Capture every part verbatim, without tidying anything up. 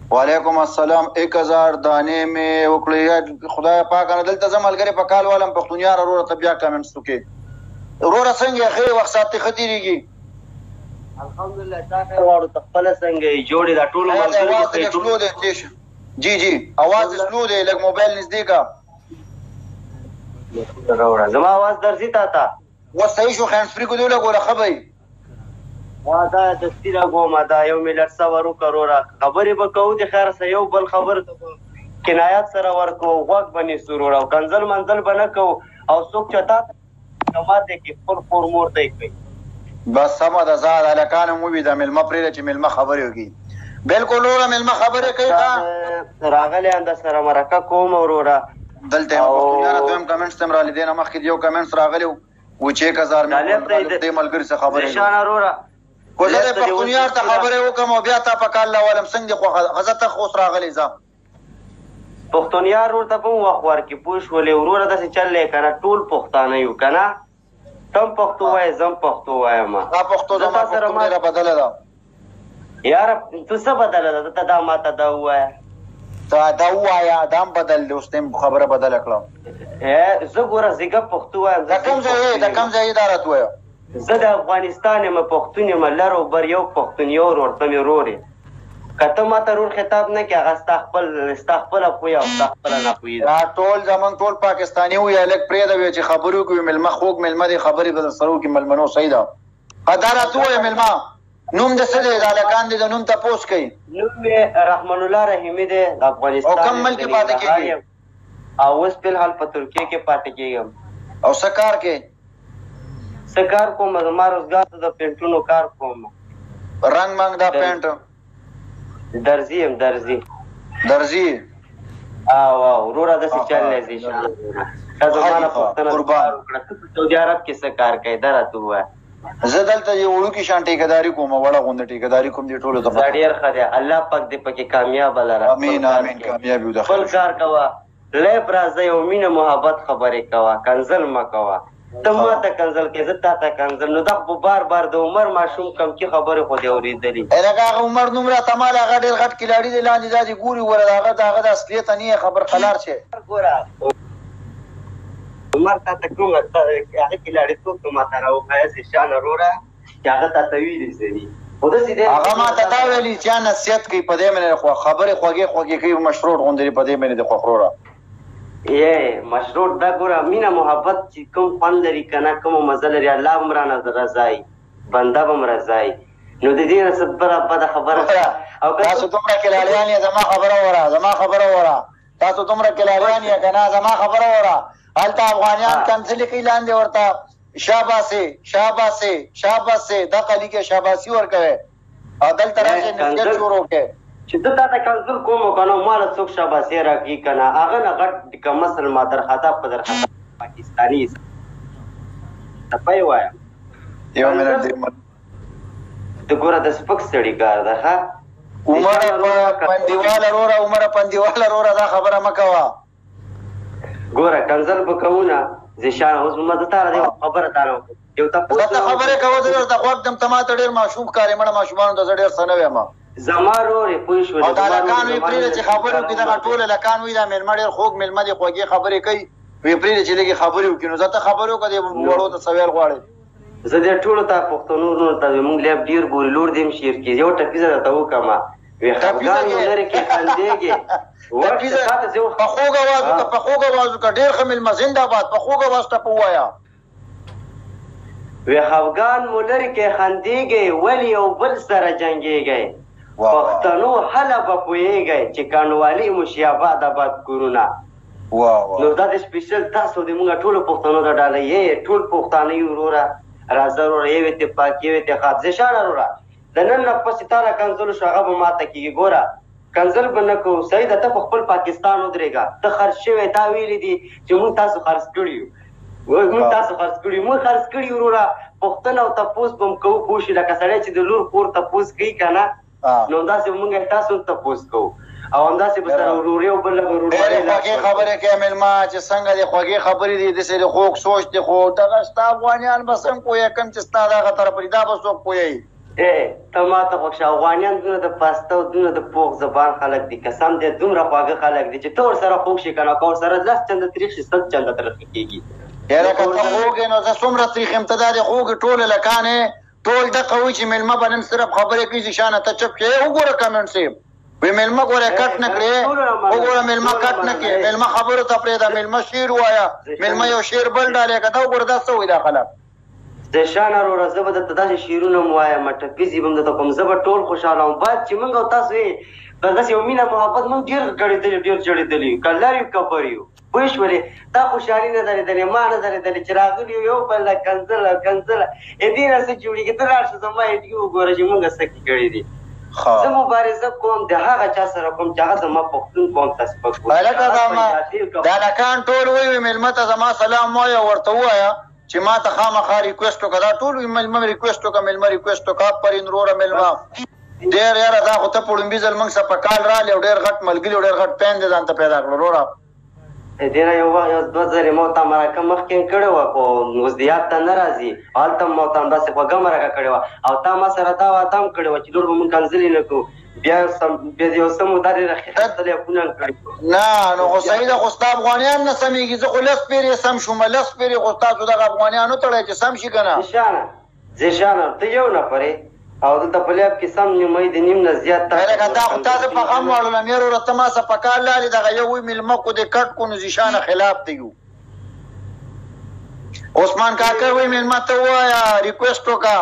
وعلیکم السلام. ایک هزار دانې مې وکړې خدای پاک نه دلته زه ملګری په کال والم پښتونیار وروره ته بیا کمنټس وکړې وروره څنګه ښه وخت ساتې ښه تېرېږي الحمدلله تا خیر غواړو ته خپله څنګه یې جوړې دا ټولو ملګري سلو دی تېشه جی جی اواز دې سلو دی لږ موبایل نږدې کا راوړه زما اواز درځي تا ته اوس صحیح شو هینډ فري کو دې ولګوله ښه به وا دا دستي راګوم دا یو ملت صبر وکړه وروره خبرې به کوو د خیر سره یو بل خبر کنایات سره ورکو غوږ به نیسو وروره او کنځل منځل به نه کوو او څوک چې تا کمات دی کې خپل کور مور ته یې کوي بس سمه ده زه هلکان هم ووي دا مېلمه پرېږده چې مېلمه خبرې وکړي بلکل وروره مېلمه خبرې کوي راغلی یم در سره مرکه کوم وروره دلته یم پښتونیاره دویم کمنټس ته هم راغلی دی نه مخکې یو کمنټس راغلی و چې ایک هزار مې دې ملګري څه خبرې شانه وروره خو زه د پښتونیار ته خبرې وکړم او بیا تا په کال راولم څنګه دې خوښه ده زه ته خو اوس راغلی ځه پښتونیار ورته په وخت ورکړي پوه شولې وروره داسې چل دی که نه ټول پښتانه یو که نه تم پښتو وایې زم پښتو وایم دا پښتو زما پښتو ډېره بدله ده یاره تو څه بدله ده ته دا ماته دا ووایه دا دا ووایه دا هم بدل دی اوس ته خبره بدله کړم زه ګوره زیږه پښتو وایم د کوم ځای یې د کوم ځای یې دا راته ووایه زه د افغانستان یم پښتون یم لر او بر یو پښتون یو ورور ته مې ورور یې که ته ماته رور خطاب نه کړې هغه ستا خپل ستا خپله پوهې او ستا خپله ناپوهي ده دا ټول زموږ ټول پاکستاني وي هلک پرېږده وایي چې خبرې وکړي مېلمه خوږ مېلمه دی خبرې به درسره وکړي مېلمنو صحیح ده دا راته ووایه مېلمه نوم د څه دی د هلکان دی د نوم تپوس کوي نوم مې رحمان الله رحیمي دی د افغانستان او کوم ملک کې پاتې کېږي او اوس فلحال په ترکیې کې پاتې کېږم او څه کار کې څه کار کوم زما روزګار ته د پینټونو کار کوم رنګ منګ دا پینټ درزي یم درزي درزي او او وروره داسې چل دی زه تا زما نه پوښتنه وکړه ته په سعودي عرب کې څه کار کوې دا راته ووایه زه دلته یو وړوکي شان ټیکهداري کوم وړه غونډه ټیکهداري کوم دې ټولو ته دا ډېر ښه دی الله پاک دې پکې کامیابه لره امین امین کامیاب یو د خپل کار کوه لیب راځه یو مینه محبت خبرې کوه کنځل مه کوه ته ما ته کنځل کوې زه تا ته کنځل نو دا خو بار بار د عمر ماشوم کمکي خبرې خو دې اورېدلي لکه هغه عمر نوم راته مال هغه ډېر غټ کلاړي دی لاندې دا دې ګوري وره د هغه د هغه د اصلیت نه یې خبر خلار شي ګوره عمر تا ته کوم هغه کلاړیتوب ته ما ته راوښایه چې شان وروره چې هغه تا ته ویلي زه دي هغه ما ته دا ویلي چې نصیحت کوي په دې باندې خبرې خوږې خوږې کوي مشروط غوندې په دې باندې د خوښ وروره یې مشروط دا ګوره مینه محبت چې کوم خوند لري که نه کومه مزه لري الله هم رانه رضایي بنده به هم رضایي نو د دې نه څه بله بده خبره تاسو دومره کلالیان یې زما خبره وره زما خبره وره تاسو دومره کلالیان یې که نه زما خبره وره هلته افغانیان کنسلې کوي لاندې ورته شاباسي شاباسي شاباسي دا قلي کې شاباسي ورکوي او دلته راشي نصیحت شروع کوي چې ته تا ته کنځل کوم که نه ماله څوک شاباسي راکړي که نه هغه نه غټ که مثل ما درخطا په درخطا پاکستاني څپه یې وایم یو منټ دی ته ګوره د سپک سړي کار ده ښه عمره پندیواله وروره عمره پندیواله وروره دا خبره مه کوه ګوره کنځل به کوو نه زیشان اوس ما زه تا را خبره تا نه یو تپوس زه ته خبرې کوه زه درته غوږ دم ته ما ته ډېر ماشوم ښکارې مړه ماشومانو ته زه ډېر څه نه ویم زما رورې پوه شولې او دا هلکان وي پرېږده چې خبرې وکړي دغه ټول هلکان وي دا مېلمه ډېر خوږ مېلمه دی خوږې خبرې کوي وي پرېږده چې لږې خبرې وکړي نو زه ته خبرې وکړه دې وړو ته سویل غواړې زه دې ټولو ته پښتنو ورونو ته مونږ لیب ډېر ګوري لور دې هم شعر کې یو ټپیزه درته وکړمه وي خفګان مو لرې کې خندېږې په خوږ اواز وکړه په خوږ اواز وکړه ډېر ښه مېلمه زندهباد په خوږ اواز ته په ووایه وی خفګان مو لرې کې خندېږئ ولې یو بل سره جنګېږئ پښتنو هله به پوهېږئ چې کنډوالي مو شي آباد آباد کورونه نو دا د سپیشل تاسو د مونږ ټولو پښتنو د ډله یې ټول پښتانه یو وروره راځه وروره یو اتفاق یو اتحاد زیشانه وروره د نن نه پسې تا را کنځلو شو هغه به ماته کېږي ګوره کنځل به نه کوو سعید ته په خپل پاکستان ودرېږه ته خرڅ شوی تا ویلي دي چې مونږ تاسو خرڅ کړي یو مونږ تاسو خرڅ کړي مونږ خرڅ کړي وروره پوښتنه او تپوس به هم کوو پوه شي لکه سړی چې د لور کور تپوس کوي که نه نو همداسې به مونږ تاسو هم تپوس کوو او همداسې به سره ورورې او بله به ډېرې خوږې خبرې کوې مېلمه چې څنګه دې خوږې خبرې دي داسې د خوږ سوچ دی خو دغه ستا افغانیان به څنګه پوهېږي کوم چې ستا دغه طرف دي دا به څوک پوهېږي ته ما ته خو افغانیان دونه د پاسته او دونه د پوخ زبان خلک دي قسم دی دومره خواږه خلک دي چې ته ورسره خوږ شي که نه که ورسره لس چنده تریخ شي سل چنده ترقي کېږي یاره که ته خوږ یې نو زه څومره تریخ یم ته دا د خوږې ټولې لکانې ټول دقه وي چې مېلمه به نن صرف خبرې کوي ذیشانه ته چپ شې وګوره کمنټ صاحب وی مېلمه ګوره کټ نه کړې وګوره مېلمه کټ نه کړې مېلمه خبرو ته پرېږده مېلمه شعر ووایه مېلمه یو شعر بل ډالې که دا وګوره دا څه وایي دا خلک زیشانه وروره زه به درته داسې شعرونه م وایم ټپیزې به م درته کوم زه به ټول خوشحاله وم باید چې موږ او تاسو یې داسې یو مینه محبت موږ ډېر ګړېدلي ډېر جړېدلي یو که لر یو که بر یو پوه شولې تا خوشحالي نه درېدلې ما نه درېدلې چې راغلي یو یو بل له کنځله کنځله دې نه څه جوړېږي ته لاړ شه زما هېډګي وګوره چې موږ څه کې کړي دي زه مبارزه کوم د هغه چا سره کوم چې هغه زما پښتون قوم ته سپک وایي هلکه دا هلکان ټول وایي مېلمه ته زما سلام وایه ورته ووایه چې ما ته خامخا ریکویسټ وکړه دا ټول وایي مېلمه مې ریکویسټ وکړه مېلمه ریکویسټ وکړه آفرین وروره مېلمه ډېر یاره دا خو ته په لومبي ځل موږ سره په کال راغلې او ډېر غټ ملګري او ډېر غټ پین دې ځان ته پیدا کړه وروره دې نه یو وخت یو دوه ځلې ما ورته مرکه مخکې کړې وه خو اوس د یاد ته نه راځي هلته ما ورته همداسې خوږه مرکه کړې وه او تا ما سره دا وعده هم کړې وه چې لور به مونږ کنځلې نه کړو بیا بیا د یو څه موده ډېره خیرات تلیفونه هم کړي نه نو خو صحیح ده خو ستا افغانیان نه سمېږي زه خو لس پېرې سم شوم لس پېرې خو ستاسو دغه افغانیان وتړی چې سم شي که نه زیشانه زیشانه ته یو نفر یې او دلته په لیاب کې سم نیمایي د نیم نه زیات لکه دا خو تاسې په غم واړلم یاره وروره ته ما سره په کار لاړې دغه یو وي مېلمه کو دې کټ کو نو زیشانه خلاف دی یو عثمان کاکر وایي مېلمه ته ووایه ریکویسټ وکړه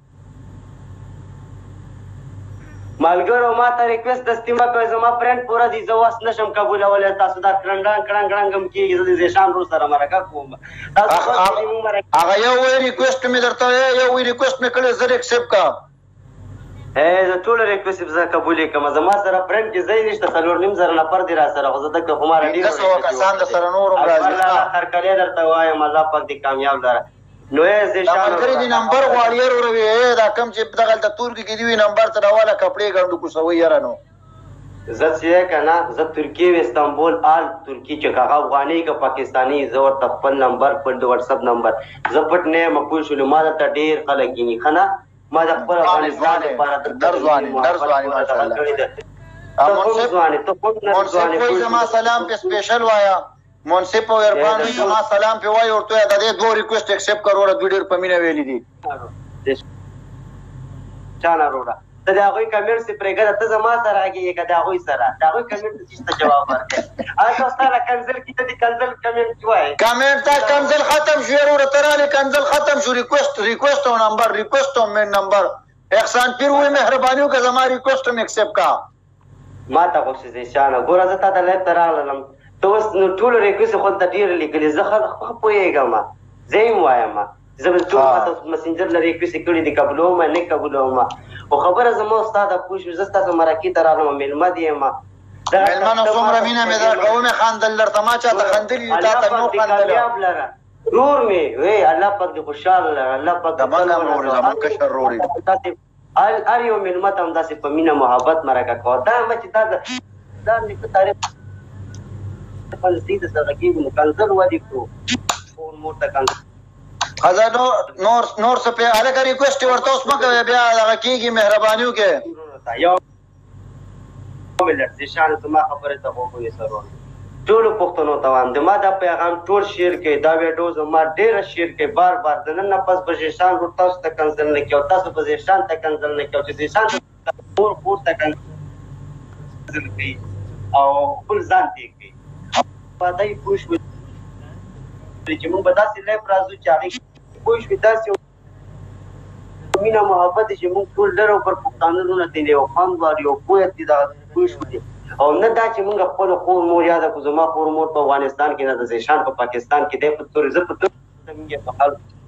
ملګرو ما ته ریکویسټ دستي مه کوئ زما فرینډ پوره دي زه وس نشم قبولولی تاسو دا کړنډان کړنګ کړنګ هم کېږي زه د زیشان ورور سره مرکه کوم هغه یو وایي ریکویسټ مې درته یو وایي ریکویسټ مې کړی زر ایکسپټ کا زه ټوله ریکویسټ زه قبولې کړم زما سره فرینډ کې ځای نشته څلور نیم زره نفر دي را سره خو زه دلته خو ما را پنځه سوه کسان د سره نور هم راځي هرکلی درته وایم الله پاک دې کامیاب لره نو یې زیشان ملګري دې نمبر غواړي یاره وروي دا کوم چې دغه هلته تورکي کې دي وي نمبر ته راواله کپړې ګنډو کوڅوئ یاره نو زه چې یې که نه زه ترکیې و استانبول آل ترکي چې هغه افغاني که پاکستاني زه ورته خپل نمبر خپل د وټسپ نمبر زه پټ نه یم پوه شولې ما دلته ډېر خلک کېني ښه نه ما د خپل افغانستان لپاره در ځوانې در ځوانې ماشاءالله منصف وایي زما سلام پې سپېشل وایه منصف او عرفان وایي زما سلام پې وایي ورته وایه د دې دوه ریکویسټ ایکسپټ کړه وروره دوی ډېر په مینه ویلي دي چانه وروره ته د هغوی کمنټ سې پرېږده ته زما سره راګېږې که د هغوی سره د هغوی کمنټ ته چېرته جواب ورکړې هلته ستا نه کنځل کېده د کنځل کمنټ وایي کمنټ ته کنځل ختم شو وروره ته رالې کنځل ختم شو ریکویسټ ریکویسټ او نمبر ریکویسټ او مین نمبر احسان پیر وایي مهرباني وکړه زما ریکویسټ هم ایکسپټ کا ما ته خو زیشانه ګوره زه تا ته لایف ته راغلم ته اوس نو ټولو ریکویسټ خو ته ډېرې لیکلې زه ښه پوهېږم زه یې وایم زه به ټول ما ته مسنجر له ریکویسټ کړي دي قبلوم نه قبلوم خو خبره زما ستا ته پوه شو زه ستاسو مرکې ته راغلم مېلمه دې یم مېلمه نو څومره مینه مې درکړه ومې خندل درته ما چاته خندلي دي تا ته مې وخندله رور مې وی الله پاک دې خوشحاله لره الله پاک زمونږ هم رور یې زمونږ کشر رور یې هر یو مېلمه ته همداسې په مینه محبت مرکه کوه دا هم چې دا دا نیکه تاریخ فلسطین څخه کېږي نو کنځل ودې کړو فون مور ته کنځل ښځه نور نور څه پې هلکه ریکویسټ یې ورته اوس مه کوې بیا دغه کېږي مهرباني وکړې یو منټ زیشانه زما خبرې ته غوږ ونیسه ورور ټولو پښتنو ته وایم د ما دا پیغام ټول شیر کړئ دا ویډیو زما ډېره شیر کړئ بار بار د نن نه پس به زیشان ورور تاسو ته کنځل نه کړي او تاسو به زیشان ته کنځل نه کړي او چې زیشان مور کور ته کنځل کوي او خپل ځان ته یې کوي پدې پوه شوې چې موږ به داسې لایف راځو چې هغې پوه شوې داسې مینه محبت چې موږ ټول ډېر پر پښتانه لونه دی یو خوند وار یو پوهه دي دا پوه شوې او نه دا چې موږ خپل خور مور یاده کړو زما خور مور په افغانستان کې نه د زیشان په پاکستان کې دی په تورې زه په تورې په حال